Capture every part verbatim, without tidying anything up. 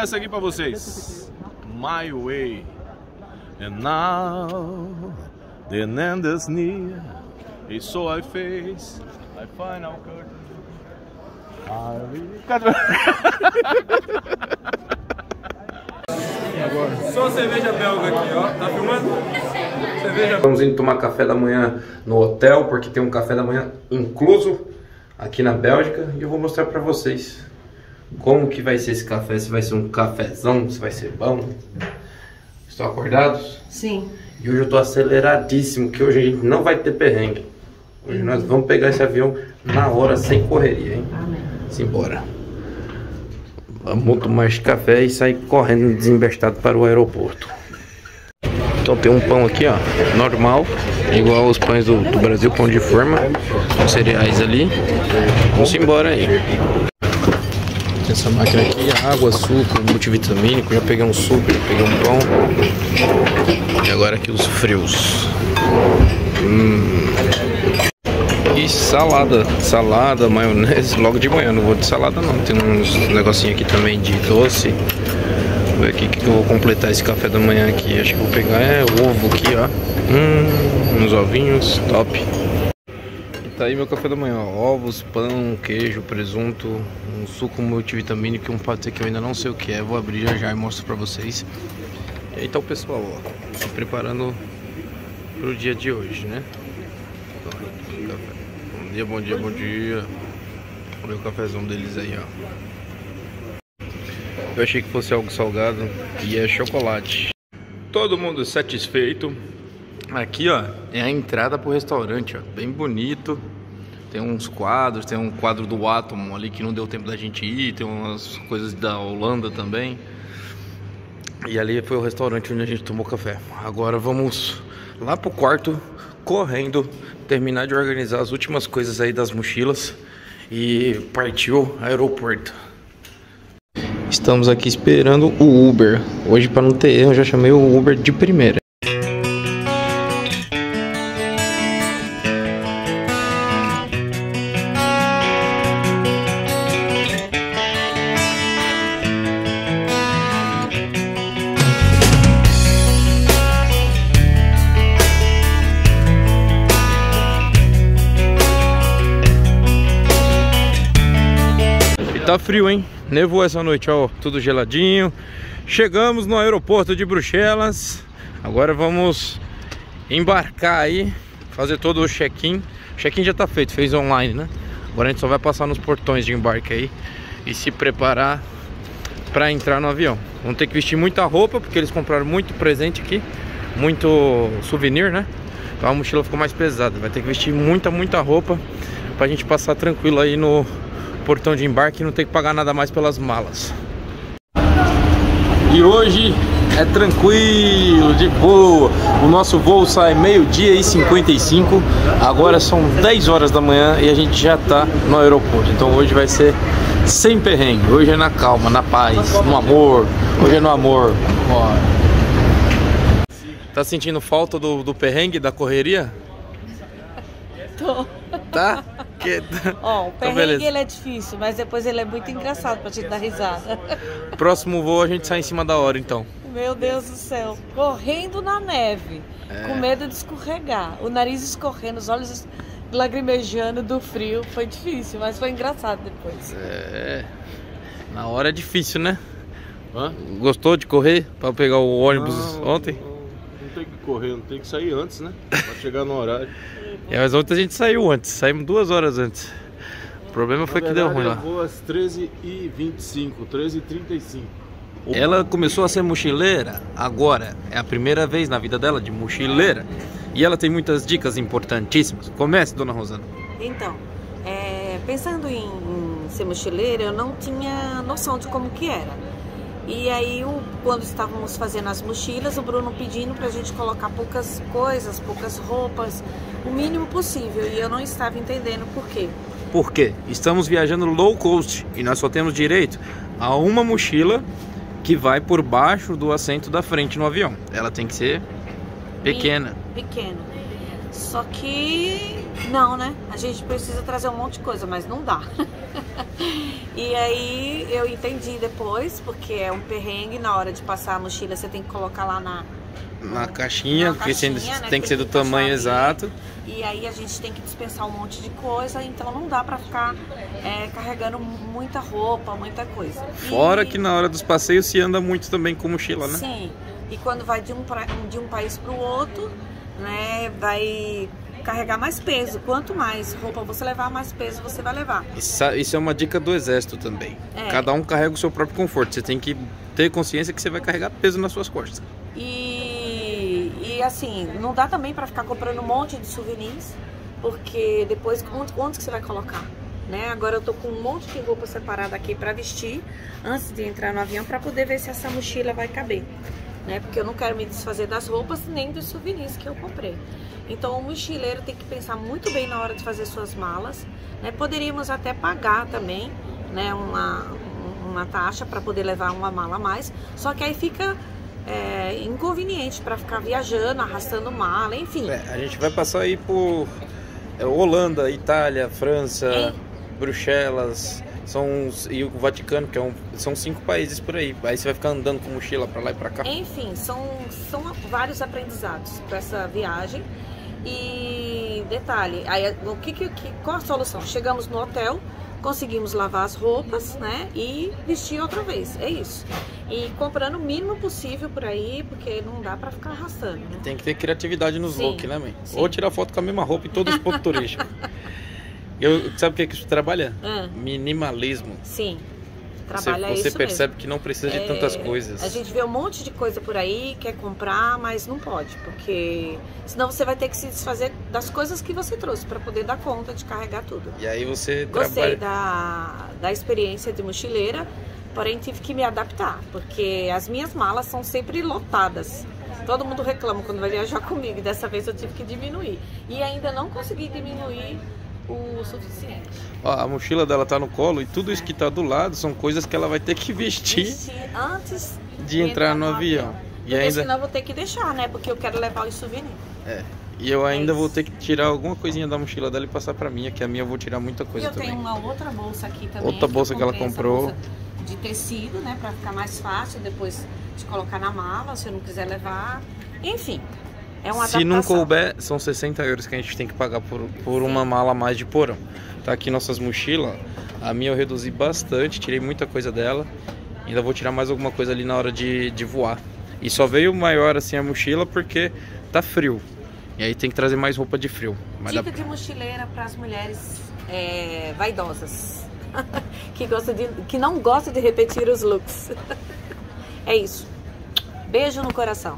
essa aqui pra vocês. My Way. And now the end is near. And so I face I final curtain. Agora. Só cerveja belga aqui, ó. Tá filmando? Cerveja. Vamos indo tomar café da manhã no hotel, porque tem um café da manhã incluso aqui na Bélgica. E eu vou mostrar pra vocês como que vai ser esse café. Se vai ser um cafezão, se vai ser bom. Estão acordados? Sim. E hoje eu tô aceleradíssimo, que hoje a gente não vai ter perrengue. Hoje nós vamos pegar esse avião na hora, sem correria, hein? Amém. Simbora. Vamos tomar esse café e sair correndo desembestado para o aeroporto. Então tem um pão aqui, ó, normal, igual aos pães do, do Brasil, pão de forma, com cereais ali. Vamos embora aí. Tem essa máquina aqui, água, suco, multivitamínico. Já peguei um suco, já peguei um pão. E agora aqui os frios. Hum. E salada, salada, maionese, logo de manhã. Não vou de salada não, tem uns negocinhos aqui também de doce. Vamos ver aqui o que eu vou completar esse café da manhã aqui. Acho que vou pegar é ovo aqui, ó. Hum, uns ovinhos, top. E tá aí meu café da manhã, ó. Ovos, pão, queijo, presunto, um suco multivitamínico e um patê que eu ainda não sei o que é. Vou abrir já já e mostro pra vocês. E aí tá o pessoal, ó, se preparando pro dia de hoje, né? Bom dia, bom dia, bom dia. Olha o cafezão deles aí, ó. Eu achei que fosse algo salgado e é chocolate. Todo mundo satisfeito. Aqui, ó, é a entrada pro restaurante, ó. Bem bonito. Tem uns quadros, tem um quadro do Atom ali que não deu tempo da gente ir. Tem umas coisas da Holanda também. E ali foi o restaurante onde a gente tomou café. Agora vamos lá pro quarto, correndo, terminar de organizar as últimas coisas aí das mochilas e partiu aeroporto. Estamos aqui esperando o Uber. Hoje, para não ter erro, eu já chamei o Uber de primeira. Tá frio, hein? Nevou essa noite, ó, tudo geladinho. Chegamos no aeroporto de Bruxelas. Agora vamos embarcar aí, fazer todo o check-in. O check-in já tá feito, fez online, né? Agora a gente só vai passar nos portões de embarque aí e se preparar para entrar no avião. Vamos ter que vestir muita roupa, porque eles compraram muito presente aqui, muito souvenir, né? Então a mochila ficou mais pesada. Vai ter que vestir muita, muita roupa pra gente passar tranquilo aí no portão de embarque e não ter que pagar nada mais pelas malas. E hoje é tranquilo, de boa. O nosso voo sai meio-dia e cinquenta e cinco. Agora são dez horas da manhã e a gente já tá no aeroporto. Então hoje vai ser sem perrengue. Hoje é na calma, na paz, no amor. Hoje é no amor. Bora. Tá sentindo falta do, do perrengue, da correria? Tô. Tá? Que... Ó, o então, perrengue ele é difícil, mas depois ele é muito engraçado pra te dar risada. Próximo voo a gente sai em cima da hora, então. Meu Deus do céu, correndo na neve, é. Com medo de escorregar, o nariz escorrendo, os olhos lagrimejando do frio. Foi difícil, mas foi engraçado depois. É, na hora é difícil, né? Hã? Gostou de correr pra pegar o ônibus não, ontem? Não, não tem que correr, não tem que sair antes, né? Pra chegar no horário. É, mas ontem a gente saiu antes, saímos duas horas antes. O problema foi que deu ruim lá. Eu vou às treze e vinte e cinco, treze e trinta e cinco. Ela começou a ser mochileira agora, é a primeira vez na vida dela de mochileira. E ela tem muitas dicas importantíssimas. Comece, dona Rosana. Então, é, pensando em, em ser mochileira, eu não tinha noção de como que era. E aí, o, quando estávamos fazendo as mochilas, o Bruno pedindo pra gente colocar poucas coisas, poucas roupas, o mínimo possível. E eu não estava entendendo por quê. Por quê? Estamos viajando low cost e nós só temos direito a uma mochila que vai por baixo do assento da frente no avião. Ela tem que ser pequena. Pequena. Só que Não, né? A gente precisa trazer um monte de coisa, mas não dá. E aí eu entendi depois, porque é um perrengue, na hora de passar a mochila você tem que colocar lá na... Na caixinha, na porque caixinha, né? tem que ser do tamanho exato. E aí a gente tem que dispensar um monte de coisa, então não dá pra ficar é, carregando muita roupa, muita coisa. Fora e... que na hora dos passeios se anda muito também com mochila, né? Sim, e quando vai de um, pra... de um país pro outro, né, vai carregar mais peso. Quanto mais roupa você levar, mais peso você vai levar. Isso, isso é uma dica do exército também. É. Cada um carrega o seu próprio conforto. Você tem que ter consciência que você vai carregar peso nas suas costas. E, e assim, não dá também para ficar comprando um monte de souvenirs, porque depois onde, onde que você vai colocar? Né? Agora eu tô com um monte de roupa separada aqui para vestir antes de entrar no avião, para poder ver se essa mochila vai caber, né? Porque eu não quero me desfazer das roupas nem dos souvenirs que eu comprei. Então o mochileiro tem que pensar muito bem na hora de fazer suas malas, né? Poderíamos até pagar também, né, uma, uma taxa para poder levar uma mala a mais, só que aí fica é, inconveniente para ficar viajando, arrastando mala, enfim. É, a gente vai passar aí por é, Holanda, Itália, França, é. Bruxelas, são, e o Vaticano, que é um, são cinco países por aí. Aí você vai ficar andando com mochila para lá e para cá. Enfim, são, são vários aprendizados para essa viagem. E detalhe, aí, o que, que, qual a solução? Chegamos no hotel, conseguimos lavar as roupas, né, e vestir outra vez, é isso. E comprando o mínimo possível por aí, porque não dá pra ficar arrastando, né? Tem que ter criatividade nos looks, né, mãe? Sim. Ou tirar foto com a mesma roupa em todos os pontos turísticos. Eu, sabe o que é que isso trabalha? Ah. Minimalismo. Sim. Trabalha você, você isso percebe mesmo. Que não precisa de é, tantas coisas. A gente vê um monte de coisa por aí, quer comprar, mas não pode, porque senão você vai ter que se desfazer das coisas que você trouxe para poder dar conta de carregar tudo. E aí você Gostei trabalha... da, da experiência de mochileira, porém tive que me adaptar, porque as minhas malas são sempre lotadas. Todo mundo reclama quando vai viajar comigo, e dessa vez eu tive que diminuir. E ainda não consegui diminuir o suficiente. Ó, a mochila dela tá no colo e tudo isso que tá do lado são coisas que ela vai ter que vestir, vestir antes de entrar no, no avião. avião. E porque ainda... senão eu vou ter que deixar, né? Porque eu quero levar os souvenirs. É. E eu ainda é vou ter que tirar alguma coisinha da mochila dela e passar pra mim, que a minha eu vou tirar muita coisa e eu também. Eu tenho uma outra bolsa aqui também. Outra bolsa que, que ela comprou. De tecido, né? Pra ficar mais fácil depois de colocar na mala, se eu não quiser levar. Enfim. É uma Se não couber, são sessenta euros que a gente tem que pagar por, por uma mala a mais de porão. Tá aqui nossas mochilas. A minha eu reduzi bastante, tirei muita coisa dela. Ainda vou tirar mais alguma coisa ali na hora de, de voar. E só veio maior assim a mochila porque tá frio. E aí tem que trazer mais roupa de frio. Mas Dica dá... de mochileira para as mulheres é, vaidosas. que, gosta de, que não gosta de repetir os looks. É isso. Beijo no coração.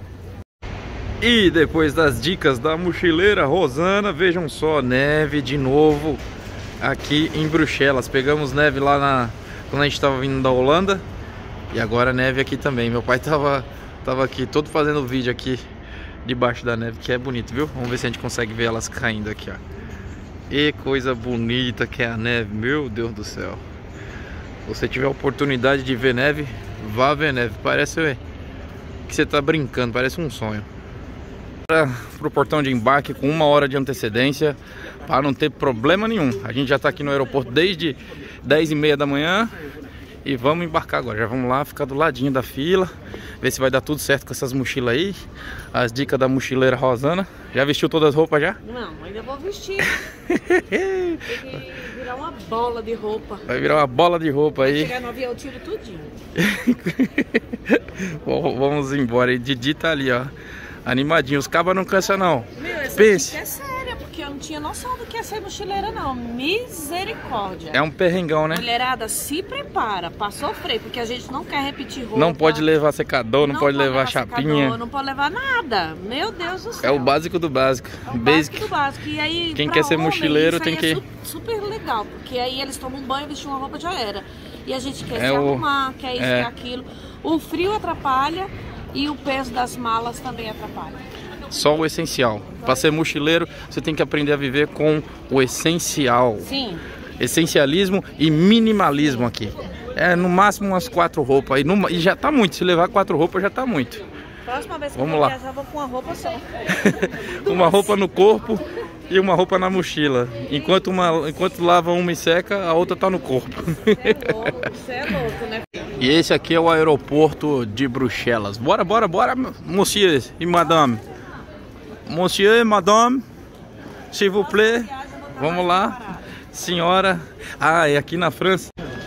E depois das dicas da mochileira Rosana, vejam só, neve de novo aqui em Bruxelas. Pegamos neve lá na, quando a gente estava vindo da Holanda e agora neve aqui também. Meu pai tava, tava aqui todo fazendo vídeo aqui debaixo da neve, que é bonito, viu? Vamos ver se a gente consegue ver elas caindo aqui, ó. E coisa bonita que é a neve, meu Deus do céu. Se você tiver a oportunidade de ver neve, vá ver neve. Parece que você tá brincando, parece um sonho. Para o portão de embarque com uma hora de antecedência para não ter problema nenhum. A gente já está aqui no aeroporto desde dez e meia da manhã e vamos embarcar agora. Já vamos lá ficar do ladinho da fila, ver se vai dar tudo certo com essas mochilas aí. As dicas da mochileira Rosana. Já vestiu todas as roupas já? Não, ainda vou vestir. Tem que virar uma bola de roupa. Vai virar uma bola de roupa aí. Chegar no avião eu tiro tudinho. Vamos embora. E Didi tá ali, ó. Animadinho, os cabas não cansam não. Meu, essa Pense. dica é séria, porque eu não tinha noção do que é ser mochileira não. Misericórdia. É um perrengão, né? Mulherada, se prepara pra sofrer, porque a gente não quer repetir roupa. Não pode levar secador, não, não pode, pode levar, levar chapinha. Secador, não pode levar nada. Meu Deus do céu. É o básico do básico. É o Basic. básico do básico. E aí, quem quer ser homem, mochileiro isso tem que... é super legal, porque aí eles tomam um banho, vestem uma roupa já era. E a gente quer é se o... arrumar, quer isso, é. quer aquilo. O frio atrapalha e o peso das malas também atrapalha. Só o essencial. Para ser mochileiro, você tem que aprender a viver com o essencial. Sim. Essencialismo e minimalismo aqui. É no máximo umas quatro roupas. E, no... e já tá muito. Se levar quatro roupas, já tá muito. Próxima vez que Vamos eu lá. viajar, vou com uma roupa só. Uma roupa no corpo e uma roupa na mochila. Enquanto, uma, enquanto lava uma e seca, a outra tá no corpo. Você é louco, você é louco, né? E esse aqui é o aeroporto de Bruxelas. Bora, bora, bora, monsieur e madame. Monsieur e madame, s'il vous plaît. Vamos lá, senhora. Ah, é aqui na França.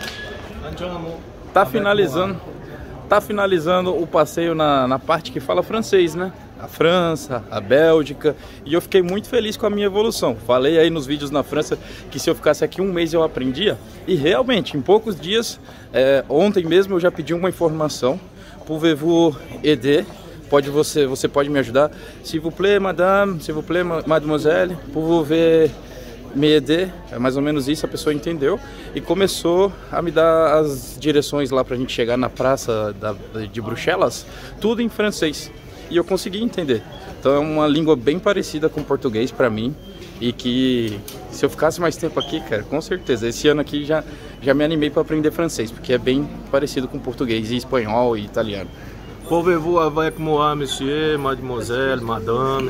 Tá finalizando, tá finalizando o passeio na, na parte que fala francês, né? A França, a Bélgica, e eu fiquei muito feliz com a minha evolução. Falei aí nos vídeos na França que se eu ficasse aqui um mês eu aprendia, e realmente, em poucos dias, é, ontem mesmo eu já pedi uma informação. Pouvez-vous aider? Pode você, você pode me ajudar? S'il vous plaît, madame, s'il vous plaît, mademoiselle, pouvez me aider? É mais ou menos isso, a pessoa entendeu e começou a me dar as direções lá pra gente chegar na praça da, de Bruxelas, tudo em francês. E eu consegui entender. Então é uma língua bem parecida com o português pra mim. E que se eu ficasse mais tempo aqui, cara, com certeza, esse ano aqui já, já me animei para aprender francês, porque é bem parecido com português e espanhol e italiano. Pouvez-vous avec moi, monsieur, mademoiselle, madame?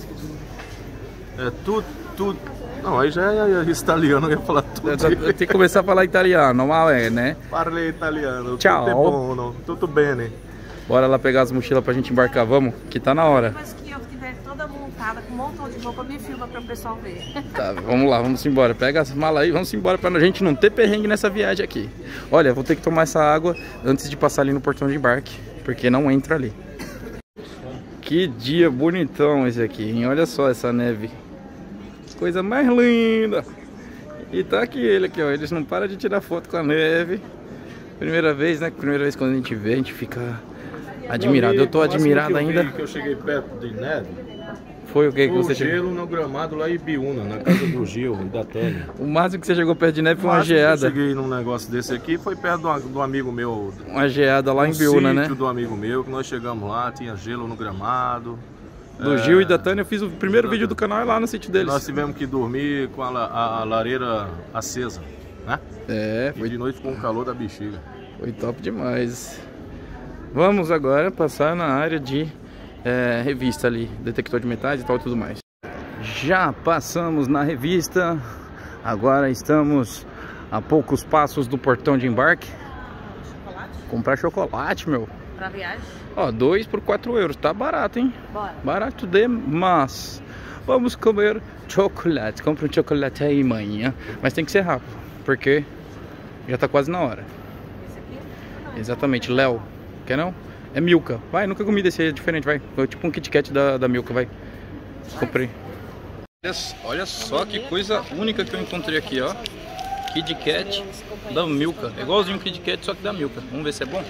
É tudo, tudo. Não, aí já é italiano, eu ia falar tudo. Eu tenho que começar a falar italiano, mas é, né? Parlei italiano. Tchau. Tudo bom, tudo bem, né? Bora lá pegar as mochilas pra gente embarcar, vamos? Que tá na hora. Depois que eu estiver toda montada, com um montão de roupa, me filma para o pessoal ver. Tá, vamos lá, vamos embora. Pega as malas aí, vamos embora pra gente não ter perrengue nessa viagem aqui. Olha, vou ter que tomar essa água antes de passar ali no portão de embarque, porque não entra ali. Que dia bonitão esse aqui, hein? Olha só essa neve. Coisa mais linda. E tá aqui ele aqui, ó. Eles não param de tirar foto com a neve. Primeira vez, né? Primeira vez quando a gente vê, a gente fica admirado. Eu tô admirado ainda. Que eu cheguei perto de neve. Foi o que que o você gelo chegou? no gramado lá em Ibiúna, na casa do Gil, da Tânia. O máximo que você chegou perto de neve foi uma Eu geada. cheguei num negócio desse aqui, foi perto de um, de um amigo meu. Uma geada lá um em Ibiúna, né? sítio do amigo meu, que nós chegamos lá, tinha gelo no gramado. Do é... Gil e da Tânia, eu fiz o primeiro vídeo do canal é lá no sítio deles. Nós tivemos que dormir com a, a, a lareira acesa, né? É, E foi, de noite ficou um calor da bexiga. foi top demais. Vamos agora passar na área de é, revista ali, detector de metais e tal e tudo mais. Já passamos na revista, agora estamos a poucos passos do portão de embarque. Chocolate? Comprar chocolate, meu. Pra viagem? Ó, dois por quatro euros, tá barato, hein? Bora. Barato demais. Vamos comer chocolate. Compre um chocolate aí, manhã. Mas tem que ser rápido, porque já tá quase na hora. Esse aqui? Exatamente, Léo. Quer não? É Milka. Vai, nunca comi desse, é diferente, vai. Foi tipo um Kit Kat da, da Milka, vai. Comprei. Olha só que coisa única que eu encontrei aqui, ó. Kit Kat da Milka. É igualzinho o Kit Kat, só que da Milka. Vamos ver se é bom.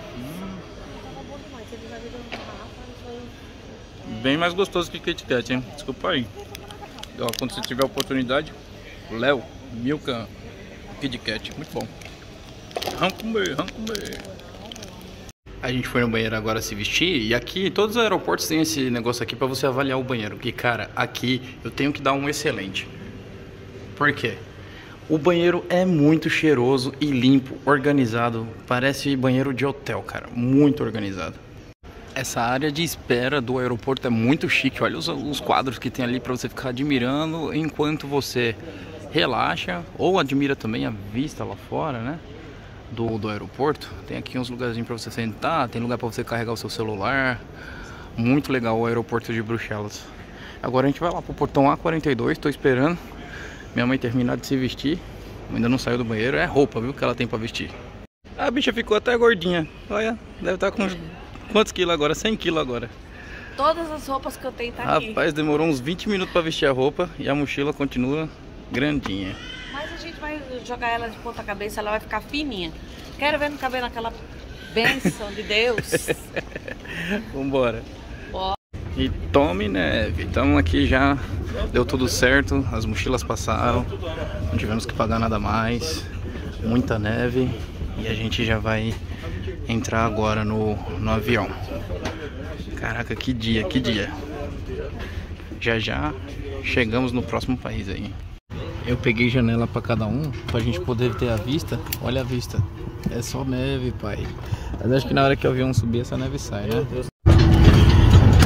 Bem mais gostoso que Kit Kat, hein? Desculpa aí. Ó, quando você tiver a oportunidade, Léo, Milka, Kit Kat. Muito bom. Vamos comer, vamos comer. A gente foi no banheiro agora se vestir. E aqui, todos os aeroportos tem esse negócio aqui pra você avaliar o banheiro. Que, cara, aqui eu tenho que dar um excelente. Por quê? O banheiro é muito cheiroso e limpo, organizado. Parece banheiro de hotel, cara. Muito organizado. Essa área de espera do aeroporto é muito chique. Olha os, os quadros que tem ali para você ficar admirando enquanto você relaxa. Ou admira também a vista lá fora, né? Do, do aeroporto. Tem aqui uns lugarzinhos para você sentar. Tem lugar para você carregar o seu celular. Muito legal o aeroporto de Bruxelas. Agora a gente vai lá pro portão A quarenta e dois. Tô esperando minha mãe terminar de se vestir. Ainda não saiu do banheiro. É roupa, viu, que ela tem para vestir. A bicha ficou até gordinha. Olha, deve estar com uns... Quantos quilos agora? cem quilos agora. Todas as roupas que eu tenho tá aqui. Rapaz, demorou uns vinte minutos pra vestir a roupa e a mochila continua grandinha. Mas a gente vai jogar ela de ponta cabeça, ela vai ficar fininha. Quero ver no cabelo aquela bênção de Deus. Vambora. Ó. E tome neve. Estamos aqui já. Deu tudo certo. As mochilas passaram. Não tivemos que pagar nada mais. Muita neve. E a gente já vai entrar agora no, no avião. Caraca, que dia, que dia. Já já chegamos no próximo país aí. Eu peguei janela para cada um, pra gente poder ter a vista. Olha a vista. É só neve, pai. Mas acho que na hora que o avião subir, essa neve sai, né?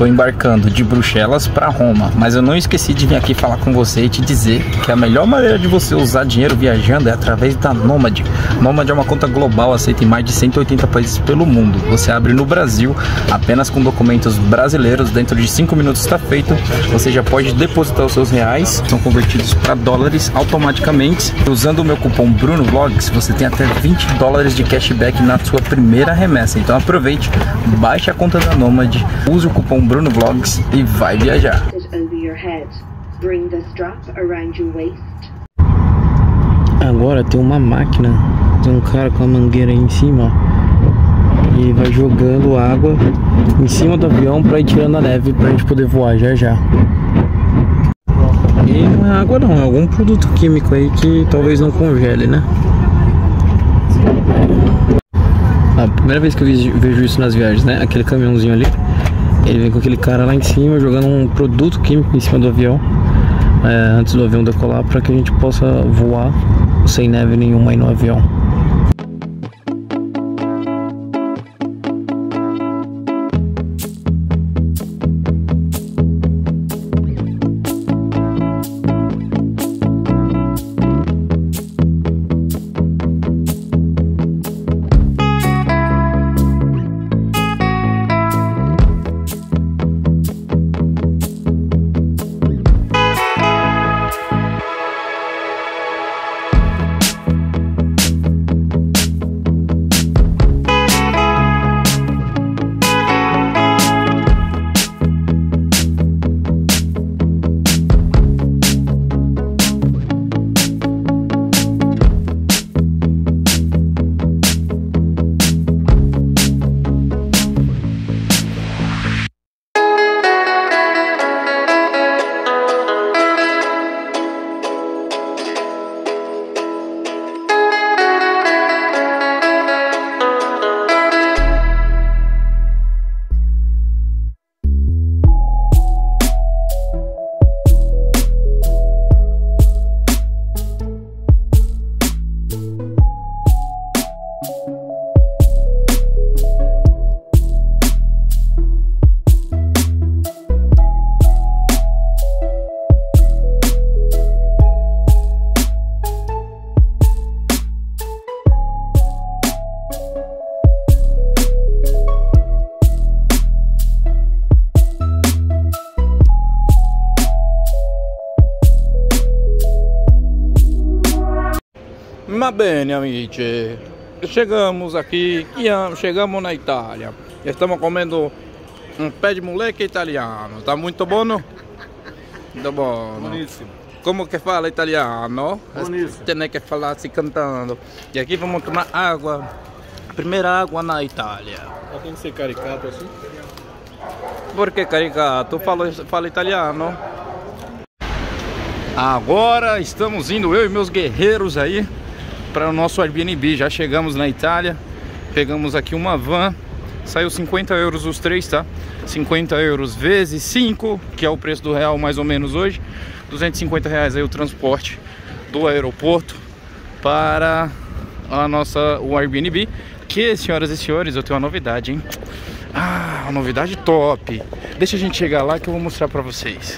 tô embarcando de Bruxelas para Roma, mas eu não esqueci de vir aqui falar com você e te dizer que a melhor maneira de você usar dinheiro viajando é através da Nomad. Nomad é uma conta global, aceita em mais de cento e oitenta países pelo mundo. Você abre no Brasil, apenas com documentos brasileiros, dentro de cinco minutos está feito. Você já pode depositar os seus reais, são convertidos para dólares automaticamente. Usando o meu cupom BrunoVlogs, você tem até vinte dólares de cashback na sua primeira remessa. Então aproveite, baixe a conta da Nomad, use o cupom BrunoVlogs e vai viajar. Agora tem uma máquina, tem um cara com a mangueira aí em cima, ó, e vai jogando água em cima do avião para ir tirando a neve pra gente poder voar já já. E não é água não, é algum produto químico aí que talvez não congele, né? A primeira vez que eu vejo isso nas viagens, né? Aquele caminhãozinho ali, ele vem com aquele cara lá em cima jogando um produto químico em cima do avião, é, antes do avião decolar, para que a gente possa voar sem neve nenhuma aí no avião. Ma bene amici, chegamos aqui, chegamos na Itália. Estamos comendo um pé de moleque italiano. Tá muito bom? Muito bom. Buonissimo. Como que fala italiano? Buonissimo. Tem que falar assim cantando. E aqui vamos tomar água. Primeira água na Itália. Tem que ser caricato assim? Por que caricato? Fala, fala italiano. Agora estamos indo, eu e meus guerreiros aí, para o nosso Airbnb. Já chegamos na Itália, pegamos aqui uma van, saiu cinquenta euros os três, tá? cinquenta euros vezes cinco, que é o preço do real mais ou menos hoje, duzentos e cinquenta reais aí o transporte do aeroporto para a nossa, o Airbnb. Que, senhoras e senhores, eu tenho uma novidade, hein? Ah, uma novidade top. Deixa a gente chegar lá que eu vou mostrar para vocês.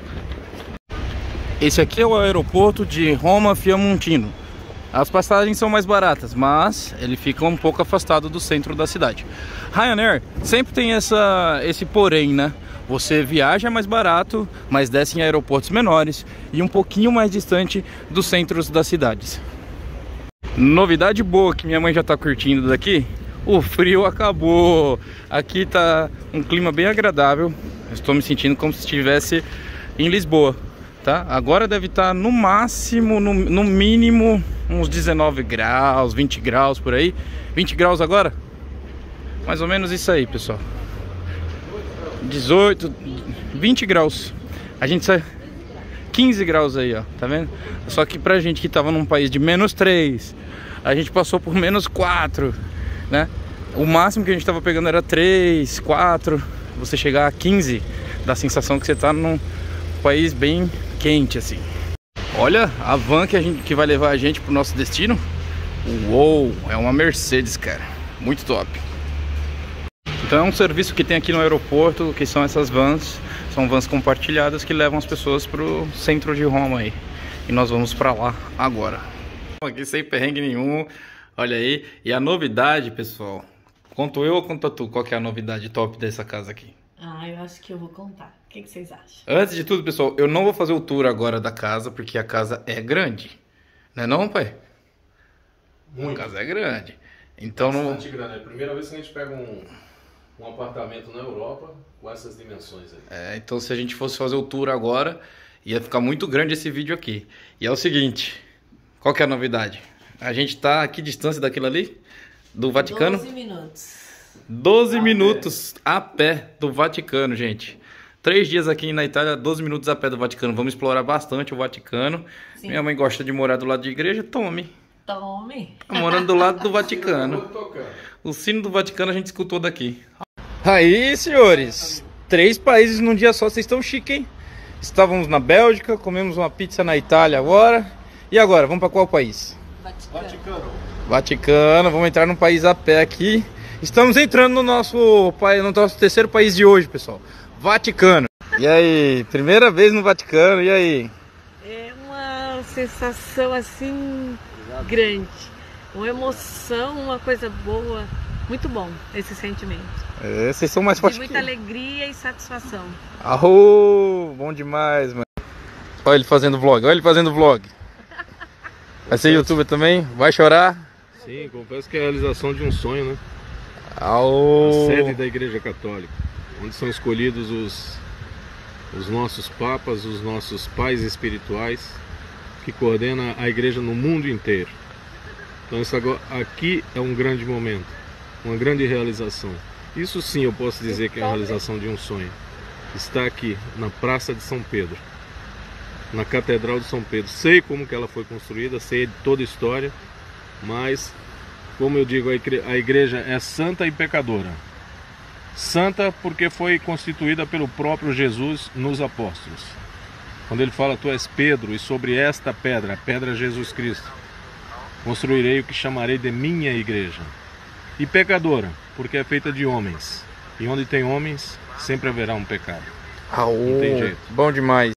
Esse aqui é o aeroporto de Roma Fiumicino. As passagens são mais baratas, mas ele fica um pouco afastado do centro da cidade. Ryanair sempre tem essa, esse porém, né? Você viaja mais barato, mas desce em aeroportos menores e um pouquinho mais distante dos centros das cidades. Novidade boa que minha mãe já tá curtindo daqui: o frio acabou. Aqui tá um clima bem agradável. Estou me sentindo como se estivesse em Lisboa, tá? Agora deve estar no máximo, no, no mínimo, uns dezenove graus, vinte graus por aí. vinte graus agora? Mais ou menos isso aí, pessoal. dezoito, vinte graus. A gente sai quinze graus aí, ó, tá vendo? Só que pra gente que tava num país de menos três, a gente passou por menos quatro, né? O máximo que a gente tava pegando era três, quatro. Você chegar a quinze, dá a sensação que você tá num país bem quente, assim. Olha a van que, a gente, que vai levar a gente pro nosso destino. Uou, é uma Mercedes, cara. Muito top. Então é um serviço que tem aqui no aeroporto, que são essas vans, são vans compartilhadas que levam as pessoas pro centro de Roma aí. E nós vamos para lá agora. Aqui sem perrengue nenhum, olha aí. E a novidade, pessoal, conto eu ou conta tu? Qual que é a novidade top dessa casa aqui? Ah, eu acho que eu vou contar. O que, que vocês acham? Antes de tudo, pessoal, eu não vou fazer o tour agora da casa, porque a casa é grande. Não é não, pai? Muito. A casa é grande. Então não... Bastante grande. É a primeira vez que a gente pega um, um apartamento na Europa com essas dimensões aí. É, então se a gente fosse fazer o tour agora, ia ficar muito grande esse vídeo aqui. E é o seguinte, qual que é a novidade? A gente tá a que distância daquilo ali? Do Vaticano? doze minutos. doze minutos a pé do Vaticano, gente. Três dias aqui na Itália, doze minutos a pé do Vaticano. Vamos explorar bastante o Vaticano. Sim. Minha mãe gosta de morar do lado de igreja, tome. Tome. Tá morando do lado do Vaticano. O sino do Vaticano a gente escutou daqui. Aí, senhores. Três países num dia só. Vocês estão chiques, hein? Estávamos na Bélgica, comemos uma pizza na Itália agora. E agora, vamos para qual país? Vaticano. Vaticano. Vaticano. Vamos entrar num país a pé aqui. Estamos entrando no nosso, no nosso terceiro país de hoje, pessoal. Vaticano. E aí? Primeira vez no Vaticano. E aí? É uma sensação assim grande. Uma emoção, uma coisa boa. Muito bom esse sentimento. É, vocês são mais fortes de que muita eu. alegria e satisfação. Arro, bom demais, mano. Olha ele fazendo vlog, olha ele fazendo vlog. Vai ser youtuber também? Vai chorar? Sim, confesso que é a realização de um sonho, né? Ao... A sede da Igreja Católica, onde são escolhidos os, os nossos papas, os nossos pais espirituais, que coordenam a igreja no mundo inteiro. Então isso agora, aqui é um grande momento, uma grande realização. Isso sim eu posso dizer que é a realização de um sonho. Está aqui na Praça de São Pedro, na Catedral de São Pedro. Sei como que ela foi construída, sei de toda a história, mas, como eu digo, a igreja é santa e pecadora. Santa porque foi constituída pelo próprio Jesus nos apóstolos. Quando ele fala, tu és Pedro, e sobre esta pedra, a pedra Jesus Cristo, construirei o que chamarei de minha igreja. E pecadora, porque é feita de homens. E onde tem homens, sempre haverá um pecado. Aô, não tem jeito. Bom demais.